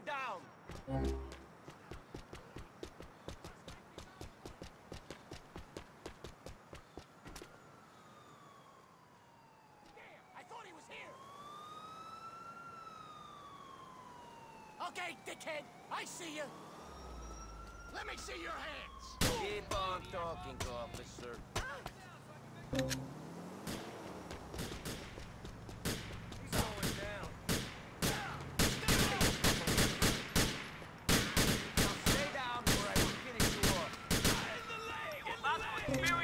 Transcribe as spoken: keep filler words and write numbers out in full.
going down. Damn, I thought he was here. Okay, dickhead, I see you. Let me see your hands. Keep on talking, officer. He's going down. Now stay down or I will finish you off. In the leg! In the leg!